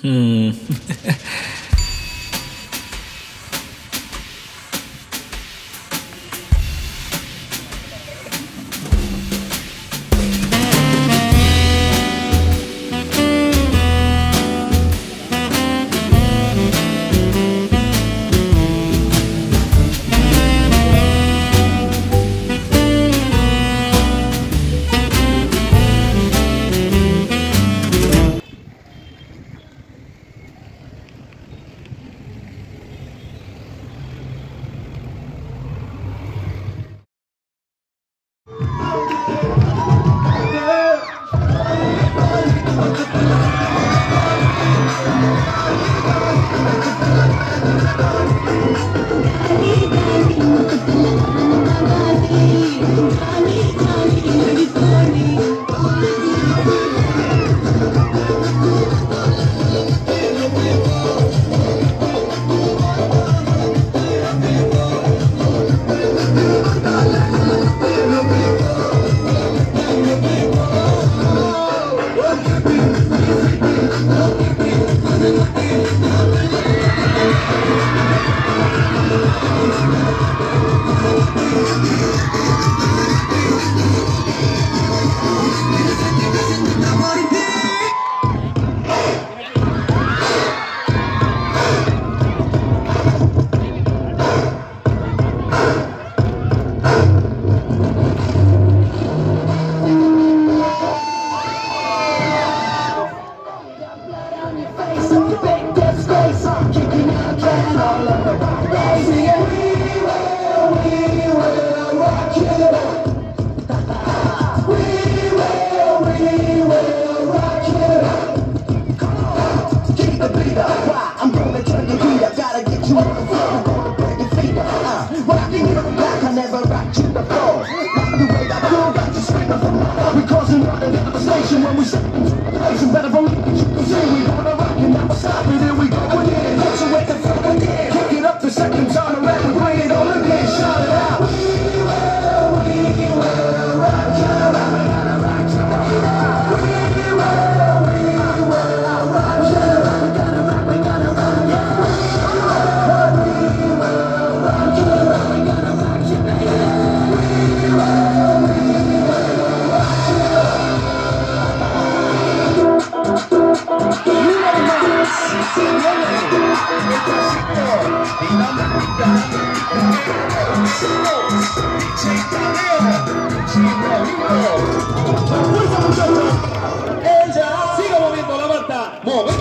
Siga moviendo la manta.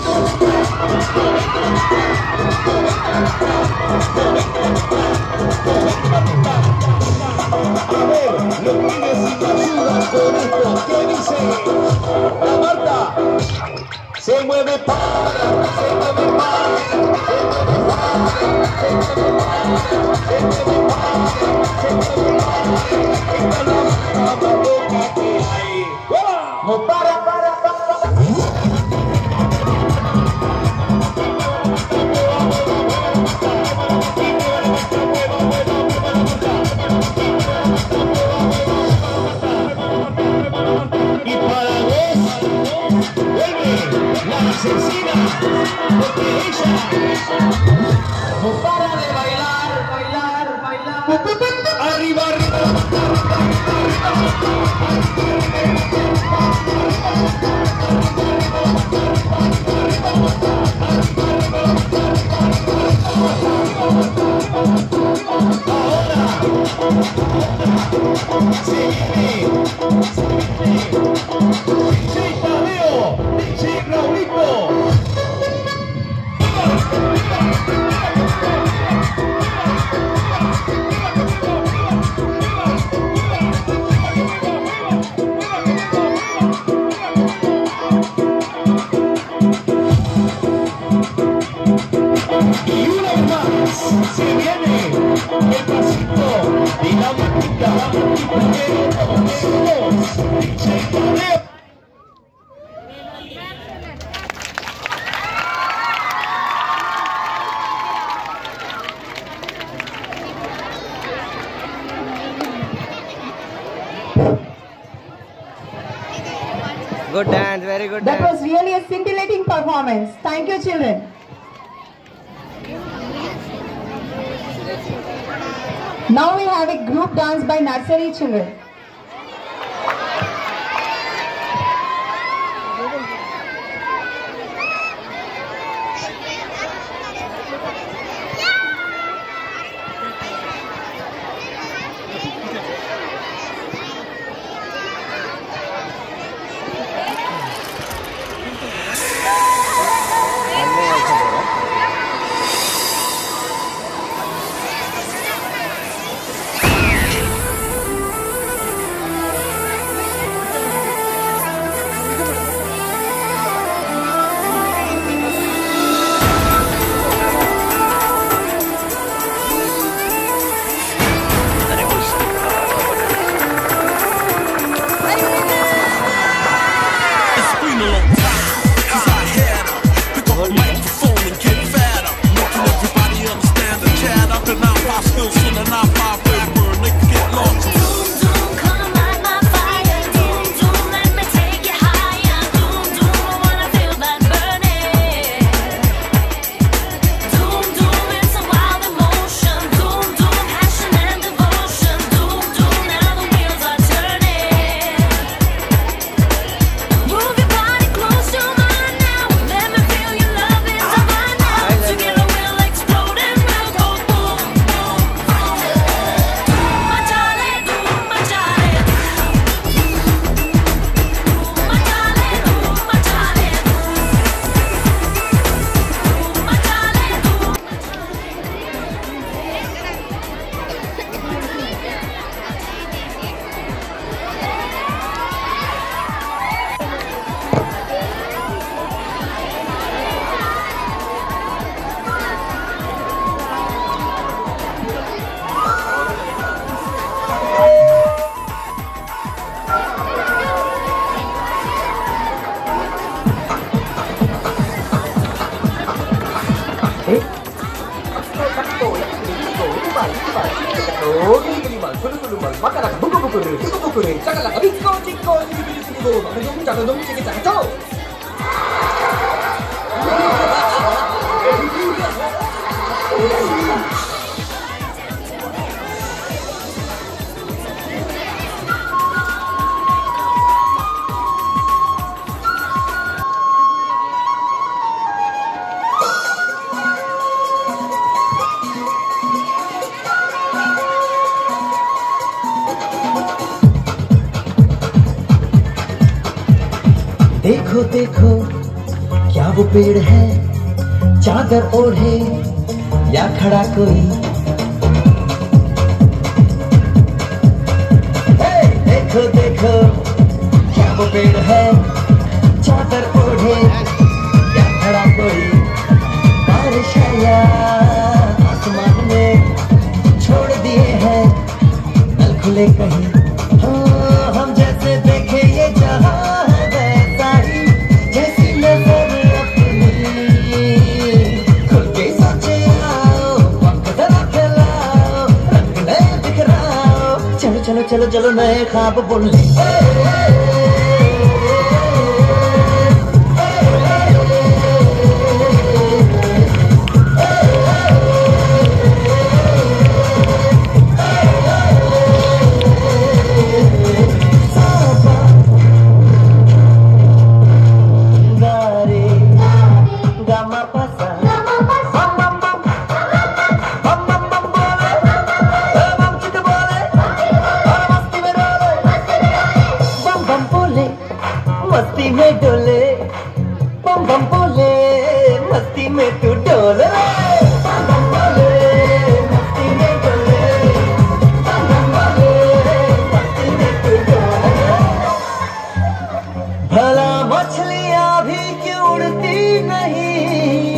A ver, los niños sin ayuda con esto. ¿Qué dice? La Marta se mueve para, se mueve para, se mueve para, se mueve para, se mueve para, se mueve para. Esta es la Marta más loca que hay. No para. Asesina, porque ella no para de bailar. Arriba. Ahora se viene. DJ Tadeo, DJ Raulito. Y una vez más se viene el pasito y la música primero todos DJ Tadeo. Good dance, very good That dance. was really a scintillating performance. Thank you, children. Now we have a group dance by nursery children. देखो देखो क्या वो पेड़ है, चादर ओढ़े या खड़ा कोई। देखो देखो क्या वो पेड़ है, चादर ओढ़े या खड़ा कोई। बारिश या आसमान में छोड़ दिए हैं नल खुले कहीं। हाँ, हम जैसे देखे ये जहां चलो चलो नए ख्वाब बुन ले। मस्ती में डोले बम बम बोले, मस्ती में तू डोले। बम बम बोले मस्ती में डोले, बम बम बोले मस्ती में तू डोले। भला मछलियां भी क्यों उड़ती नहीं,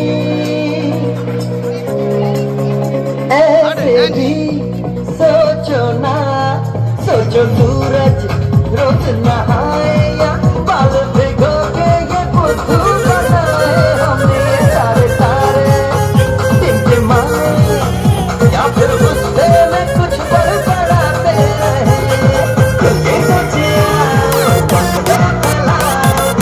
ऐसे भी सोचो ना। सोचो सूरज रोज नहाए या बाल भिगो के ये बुद्धू बनाए। हमने ये सारे सारे टिमटिमाए या फिर गुस्से में कुछ बड़बड़ाते रहे। क्योंकि सचिया फैलाओ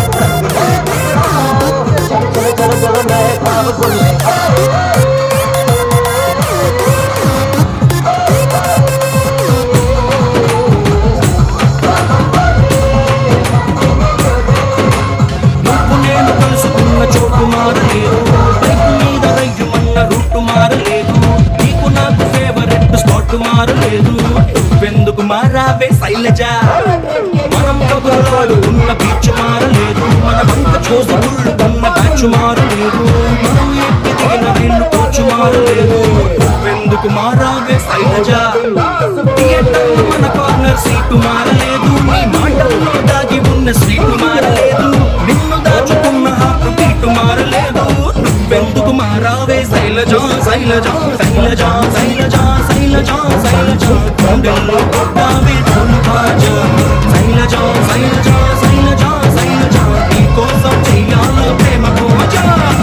సీటు మారలేదు నువ్వెందుకు మారావే శైలజ మనం కబుర్లాడు ఉన్న బీచ్ మారలేదు మన వంక చూసి ఉన్న బ్యాచ్ మారలేదు మనం ఎక్కి దిగిన ఇల్లు కూర్చు మారలేదు నువ్వెందుకు మారావే శైలజ థియేటర్లో మన కార్నర్ సీటు మారలేదు నీ మాటల్లో దాగి ఉన్న సీటు మారలేదు నిన్ను దాచుకున్న హార్ట్ బీటు మారలేదు నువ్వెందుకు మారావే శైలజ శైలజ శైలజ శైలజ శైలజ శైలజ గుండెల్లో కొట్టావే ఢోలు బాజా శైలజ శైలజ శైలజ శైలజ నీ కోసం చెయ్యాల ప్రేమ పూజ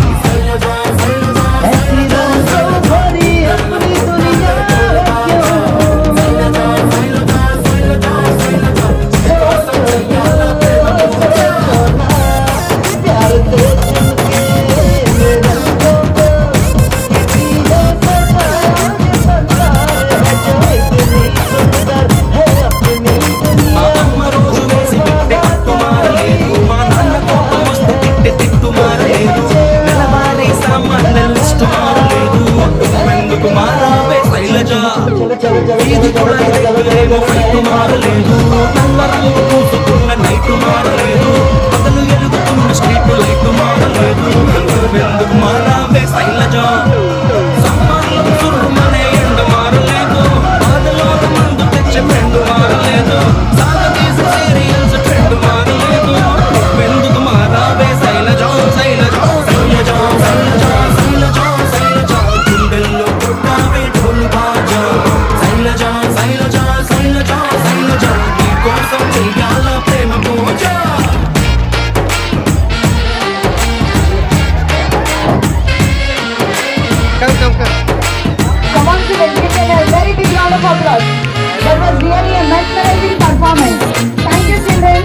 మారలేదు నల్ల రంగు పూసుకున్న నైటు మారలేదు పగలు ఎలుగుతున్న స్ట్రీట్ లైటు మారలేదు నువ్వెందుకు మారావే శైలజ సమ్మార్లో సుర్రుమనే ఎండ మారలేదు బాధలోన మందు తెచ్చే ఫ్రెండ్ మారలేదు సాగదీసి సీరియల్స్ ట్రెండ్ మారలేదు నువ్వెందుకు మారావే శైలజ శైలజ శైలజ శైలజ శైలజ శైలజ గుండెల్లో కొట్టావే ఢోలు బాజా శైలజ శైలజ శైలజ శైలజ నీ కోసం చెయ్యాల ప్రేమ పూజ Come on, children, give them a very big round of applause. That was really a mesmerizing performance. Thank you, children.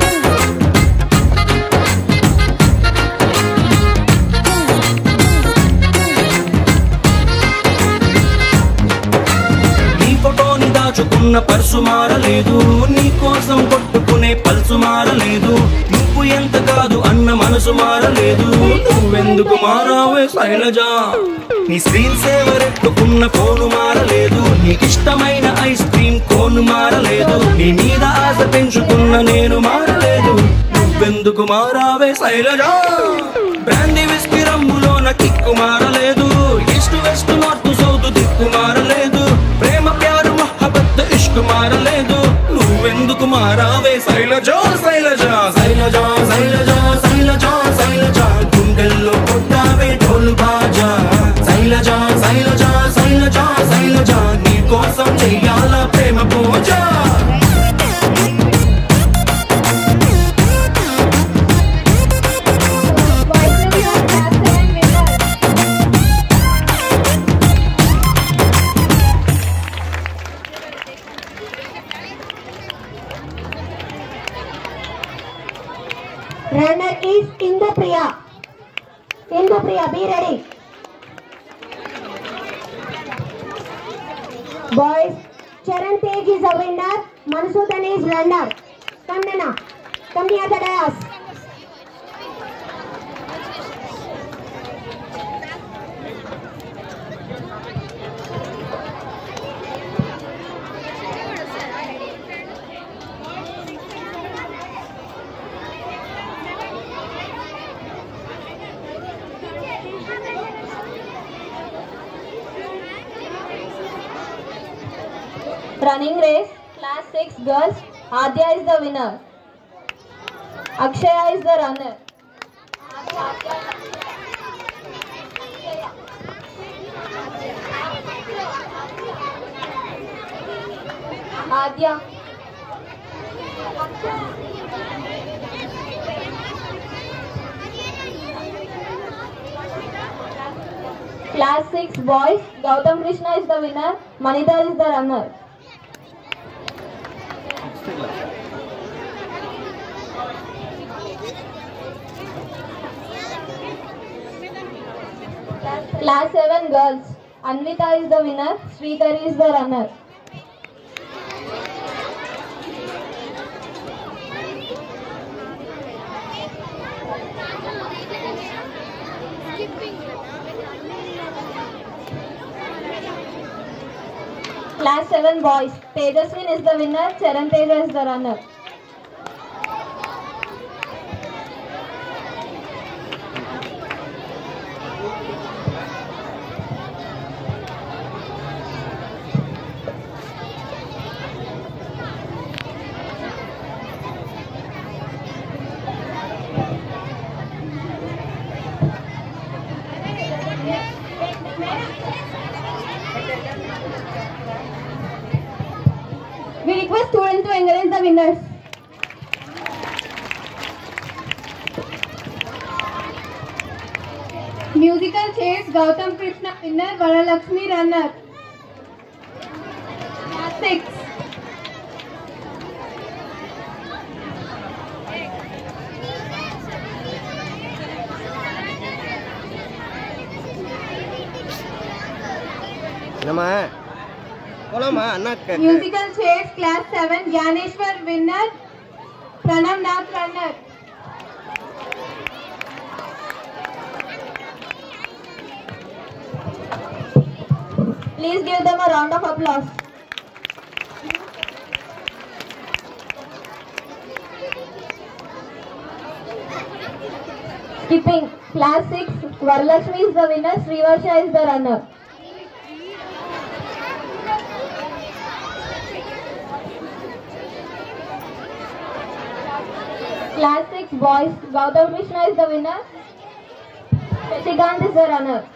నీ ఫోటోని దాచుకున్న పర్సు మారలేదు నీ కోసం కొట్టుకునే పల్సు మారలేదు నువ్వు ఎంత కాదు అన్న మనసు మారలేదు నువ్వెందుకు మారావే శైలజ నీ స్క్రీన్ సేవర్ ఎట్టుకున్న ఫోను మారలేదు నీకిష్టమైన ఐస్ క్రీమ్ కోను మారలేదు నీ మీద ఆశ పెంచుకున్న నేను మారలేదు నువ్వెందుకు మారావే శైలజ బ్రాండీ విస్కీ రంగులోన కిక్కు మారలేదు ఈస్ట్ వెస్ట్ నార్త్ సౌత్ దిక్కు మారలేదు ప్రేమ ప్యారు మహబత్ ఇష్క్ మారలేదు నువ్వెందుకు మారావే శైలజ శైలజ శైలజ శైలజ శైలజ శైలజ గుండెల్లో కొట్టావే ఢోలు బాజా శైలజ శైలజ శైలజ శైలజ నీ కోసం చెయ్యాల ప్రేమ పూజ Runner is Indopriya. Indopriya, be ready. Boys, Charan Tej is a winner. Mansudan is runner. Come Nana, come near the dais. Running race, class 6 girls, Adya is the winner. Akshaya is the runner. Adya. Class 6 boys, Gautam Krishna is the winner, Manita is the runner. Class 7 girls, Anvita is the winner, Srikari is the runner. Class 7 boys. Tejaswin is the winner. Charan Teja is the runner. We request students to encourage the winners. Musical chairs, Gautam Krishna winner, Varalakshmi runner. Class 6. Musical chairs, class 7, Gyaneshwar winner, Pranam Nath runner. Please give them a round of applause. Skipping, class 6, Varalakshmi is the winner, Srivarsha is the runner. Class 6 boys, Gautam Krishna is the winner, Shatikant is the runner.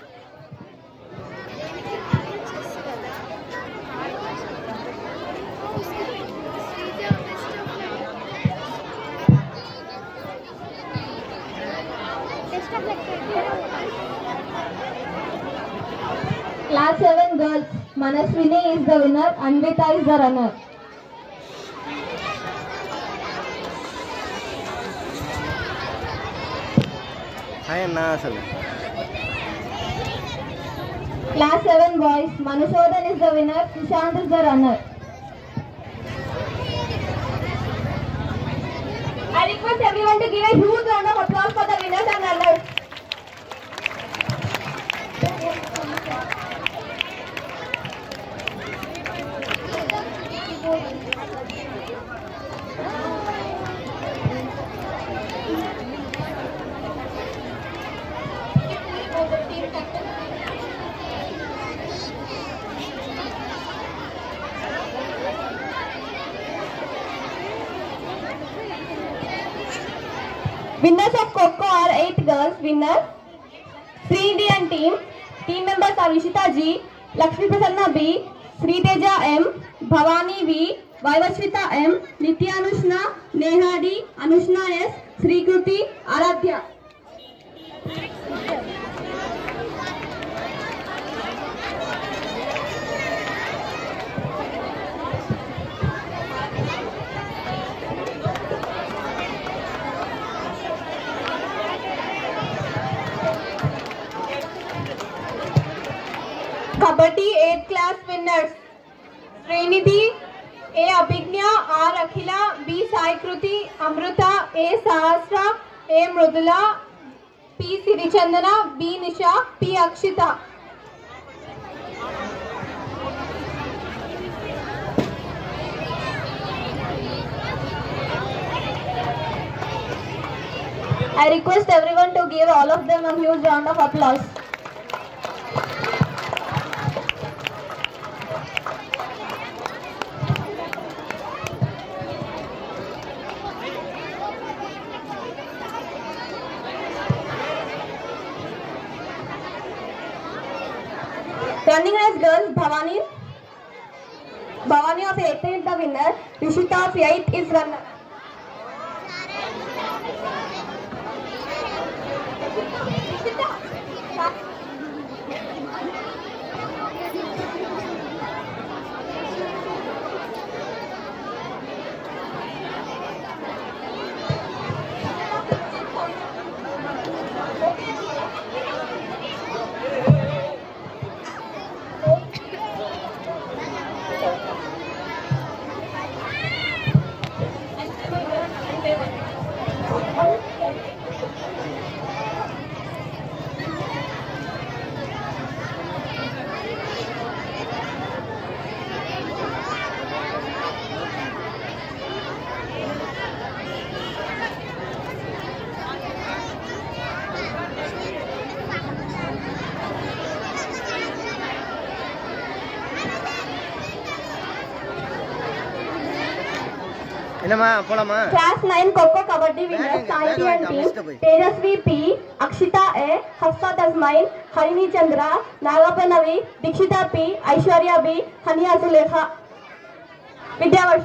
Class 7 girls, Manaswini is the winner, Anvita is the runner. Class 7 boys, Manushodhan is the winner, Sushant is the runner. I request everyone to give a huge round of applause for the winners and runners. Winners of Kho are 8 girls. Winner, Sri Indian team. Team members are Ishita G, Lakshmi Prasanna B, Sri Teja M, Bhavani V, Vaivashvita M, Nitya Anushna, Neha D, Anushna S, Sri Kruti, Aradhya. Kabaddi 8th class winners, Srinidhi, A. Abhignya, R. Akhila, B. Sai Kruti, Amruta, A. Sahasra, A. Mrudula, P. Sirichandana, B. Nisha, P. Akshita. I request everyone to give all of them a huge round of applause. Running race girls, Bhavani of 8th is the winner, Rishita of 8th is runner. Class 9 Coco Kabaddi winners Saiti and team Tejasvi P, Akshita A, Hafsa Tasmail, Harini Chandra, Nagapanavi, Dikshita P, Aishwarya B, Hania Zulekha. Vidyavarsh.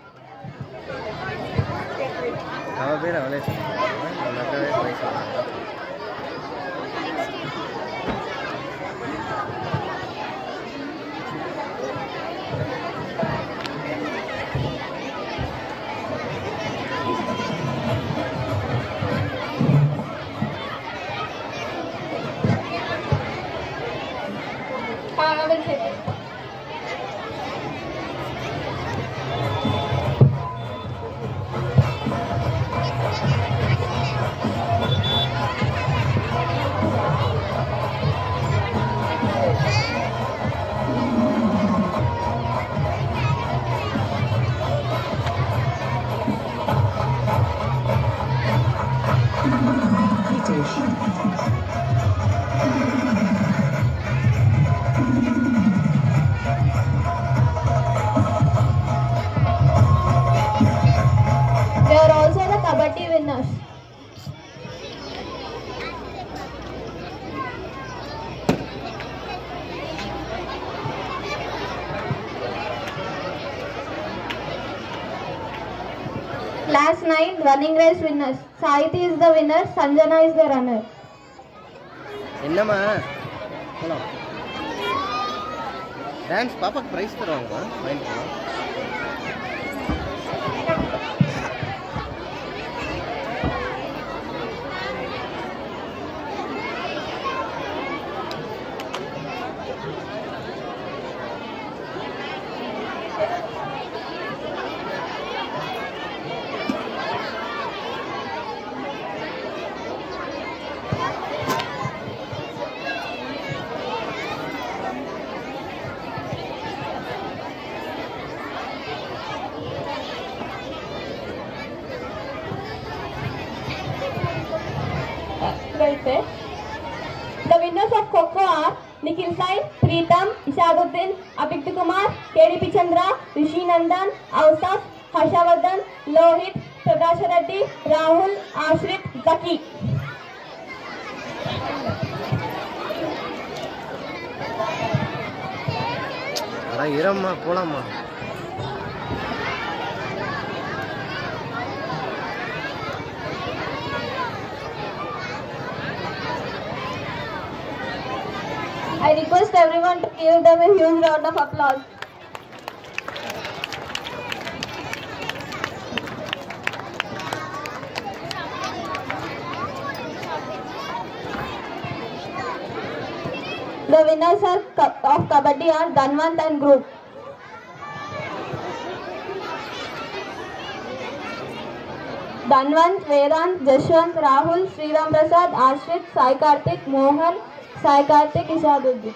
I will say it. They are also the Kabaddi winners. Class 9 running race winners. Saiti is the winner, Sanjana is the runner. Dance Papa prize தருவாங்க The winners of Kho are Nikhil Sai, Preetam, Ishaduddin, Abhikti Kumar, KDP Chandra, Rishi Nandan, Ausaf, Harshavardhan, Lohit, Prakash Reddy, Rahul, Ashrit, Zaki. இரம்மா போலாமா I request everyone to give them a huge round of applause. The winners of Kabaddi are Dhanwant and group. Dhanwant, Vedant, Jashwant, Rahul, Sriram Prasad, Ashrit, Sai Karthik, Mohan, Sai Karthik, Ishaduddin.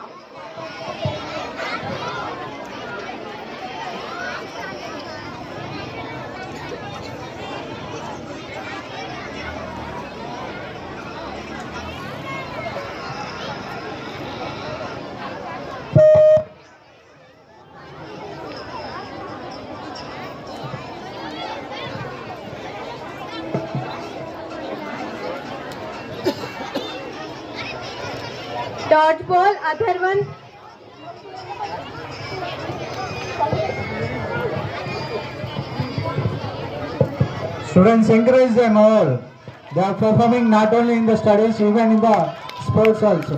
Dodgeball, Atharvan. Students, encourage them all. They are performing not only in the studies, even in the sports also.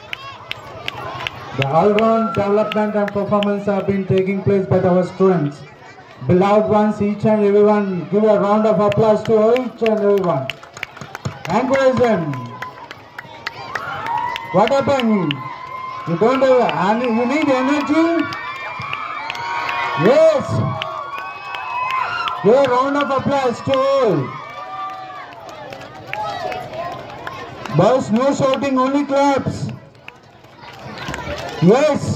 The all-round development and performance have been taking place by our students. Beloved ones, each and everyone, give a round of applause to each and everyone. Encourage them. What happened? You don't have, you need energy? Yes. Give a round of applause to all. Boys, no shouting, only claps. Yes.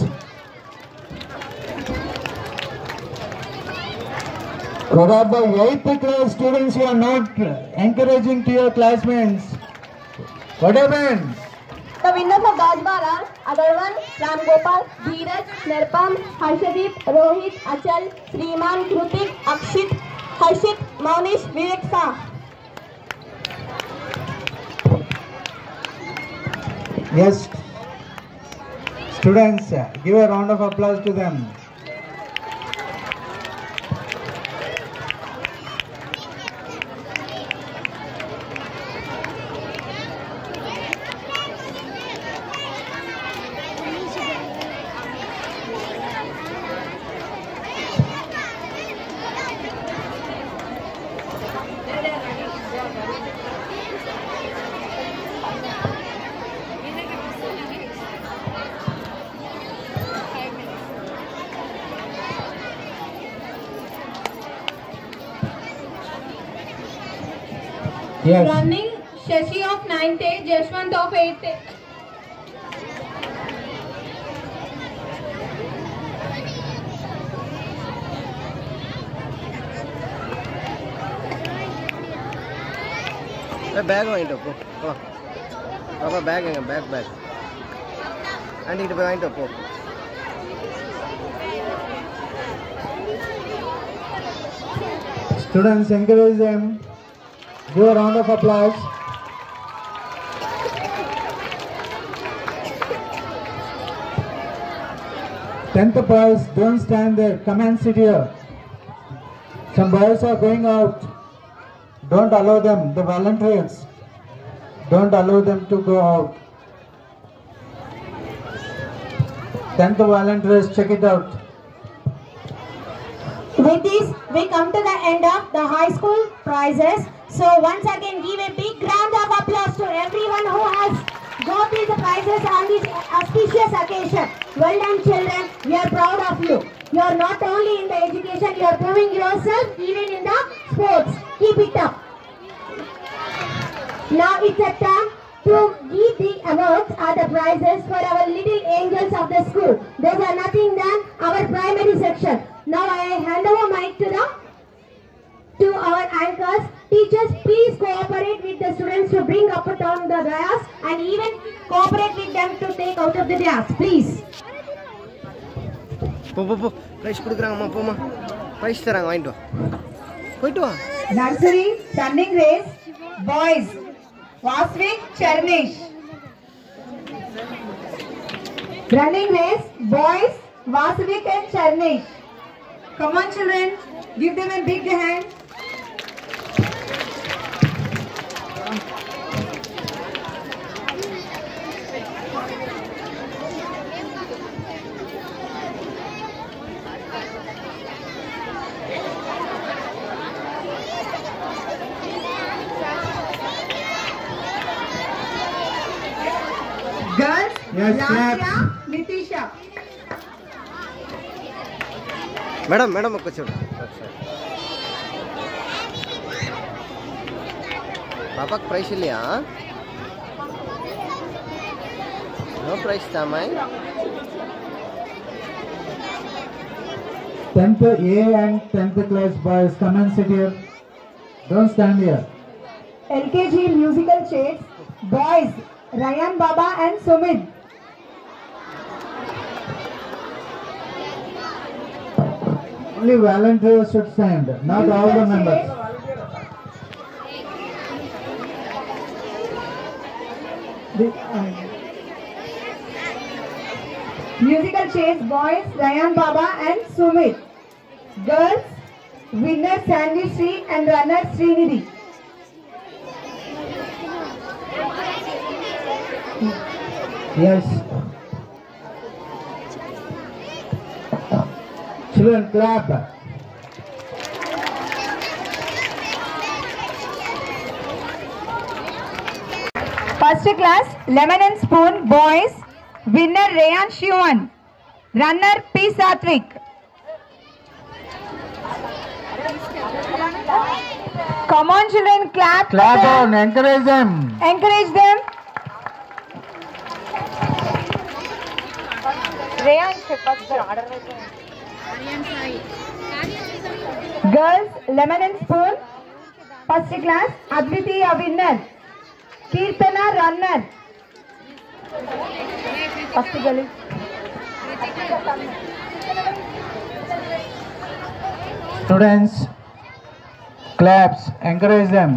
What about 8th class students you are not encouraging to your classmates? What happened? The winners of Dodgeball are Agarwan, Ram Gopal, Dheeraj, Nirpam, Harshadip, Rohit, Achal, Sriman, Krutik, Akshit, Harshit Maunesh Vivek Shah. Yes, students, give a round of applause to them. Yes. Running Shashi of 9th A, Jashwant of 8th A. Bag వాయింటో పో పాపా bag bag అంటే ఇటు వాయింటో పో Students, encourage them. Give a round of applause. Tenth boys, don't stand there. Come and sit here. Some boys are going out. Don't allow them. The volunteers, don't allow them to go out. 10th volunteers, check it out. With this, we come to the end of the high school prizes. So once again, give a big round of applause to everyone who has got these prizes on this auspicious occasion. Well done, children. We are proud of you. You are not only in the education, you are proving yourself even in the sports. Keep it up. Now it's a time to give the awards or the prizes for our little angels of the school. Those are nothing than our primary section. Now I hand over mic to our anchors. Teachers, please cooperate with the students to bring up on the dais and even cooperate with them to take out of the dais. Please. போ prize கொடுக்குறாங்கம்மா போம்மா prize தராங்க வாங்கிட்டு வா போயிட்டு வா Nursery running race boys Vasvik Chernish. Running race boys Vasvik and Chernish. Come on children, give them a big hand. Girls, Yes, Lasya, claps. Nitisha. Madam ఒక్క చూడు పాపకు ప్రైస్ ఇల్లియా నో ప్రైస్ తామాయ్ 10th A and 10th class boys, come and sit here. Don't stand here. LKG musical chairs boys Ryan Baba and Sumit. Only volunteers should stand, not all the members. Musical chairs boys Ryan Baba and Sumit. Girls winner Sandy Sri and runner Srinidhi. Yes. Children, clap. First class lemon and spoon boys winner Rayan Shivan, runner P Satvik. Come on children, clap. Clap on, encourage them. Encourage them. Girls lemon and spoon. First class Advitiya winner. Kirtana runner. First girl. Students, Claps, encourage them.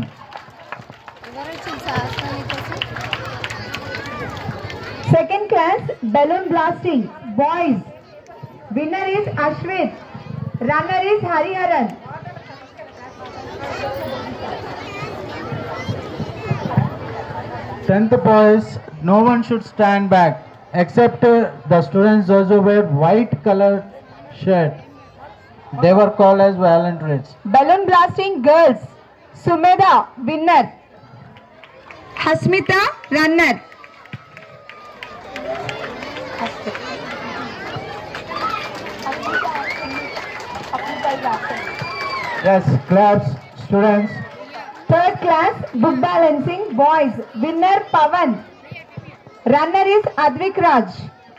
Second class balloon blasting. Boys. Winner is Ashwit. Runner is Hariharan. Tenth boys, no one should stand back except the students those who wear white colored shirt. They were called as volunteers. Balloon blasting girls. Sumeda, winner. Hasmita, runner. Yes, claps, students. Third class book balancing boys. Winner Pavan. Runner is Advik Raj.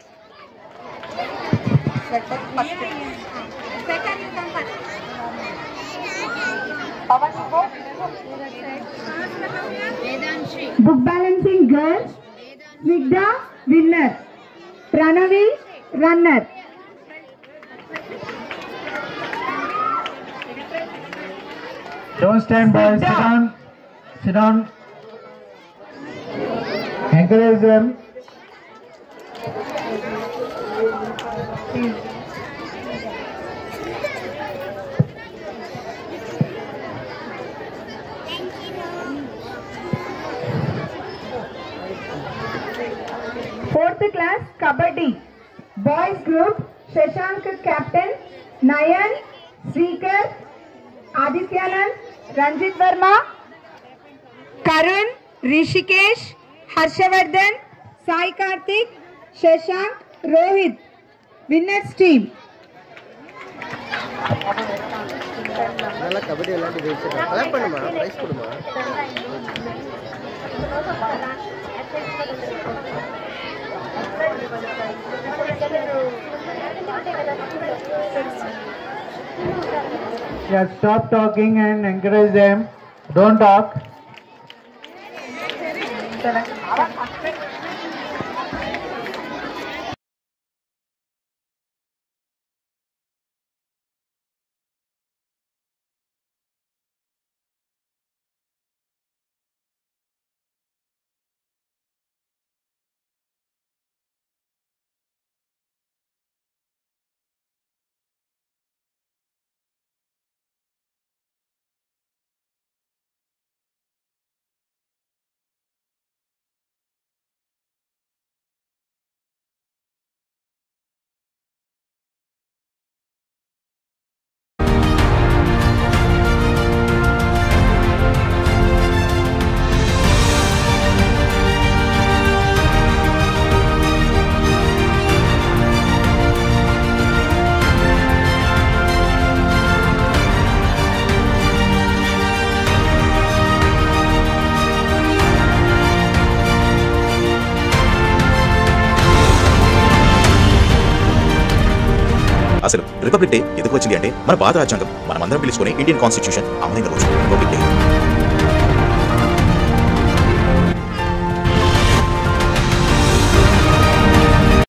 Book balancing girls. Snigdha, winner. Pranavi, runner. Don't stand boys, sit down. Sit down. Encourage them. Fourth class Kabaddi. Boys group Shashank captain. Nayan, Srikar, Adityanand, Ranjit Verma, Karun, Rishikesh, Harshavardhan, Sai Karthik, Shashank, Rohit. Winners team. நல்லா கபடி விளையாட்டு ஜெயிச்சிருக்கோம். Collect பண்ணுமா, prize கொடுமா. Yeah, stop talking and encourage them. Don't talk. అసలు republic day ఎందుకు వచ్చింది అంటే మన భారత రాజ్యాంగం మనమందరం పిలుచుకునే ఇండియన్ కాన్స్టిట్యూషన్ అమలైన రోజు రిపబ్లిక్ డే.